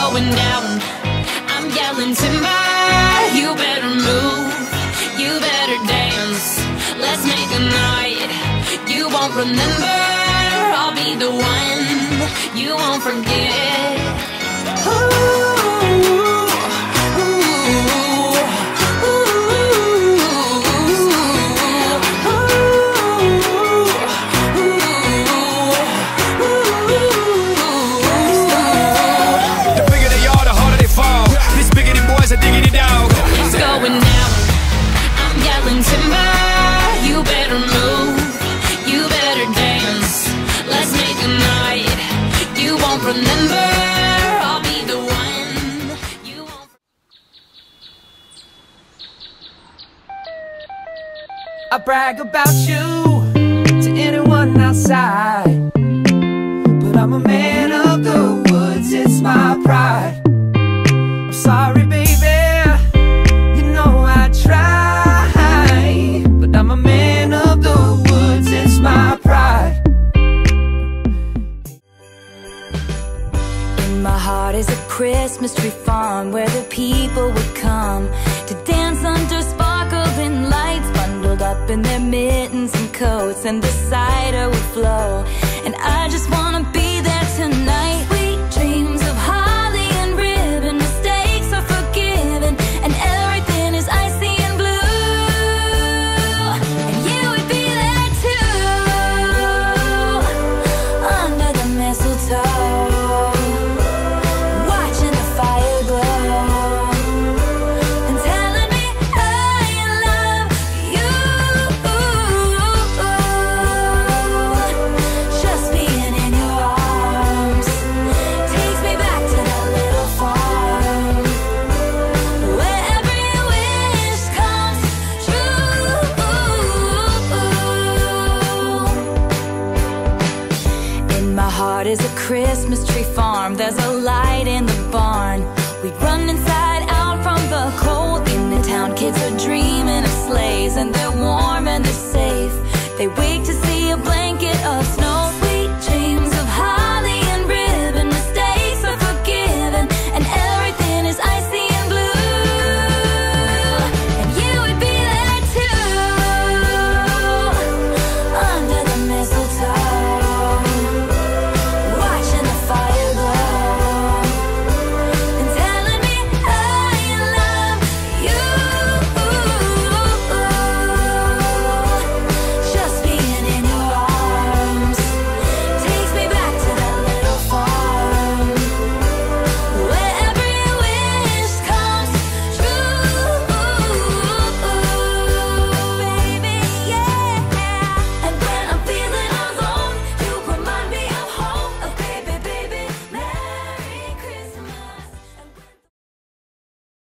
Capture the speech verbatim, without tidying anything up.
going down. I'm yelling timber, you better move, you better dance. Let's make a night you won't remember. I'll be the one you won't forget. Ooh. Timber, you better move, you better dance. Let's make a night you won't remember. I'll be the one you won't. I brag about you to anyone outside, but I'm a man of the woods, it's my pride. I'm sorry, baby, you know I try. I'm a man of the woods, it's my pride. In my heart is a Christmas tree farm where the people would come to dance under sparkling lights, bundled up in their mittens and coats, and the cider would flow. And I just wanna be there tonight. Sweet dreams of holly and ribbon, mistakes are forgiven, and everything is icy. Is a Christmas tree farm, there's a light in the barn. We'd run inside out from the cold. In the town, kids are dreaming of sleighs, and they're warm and they're safe. They wait to see a blanket of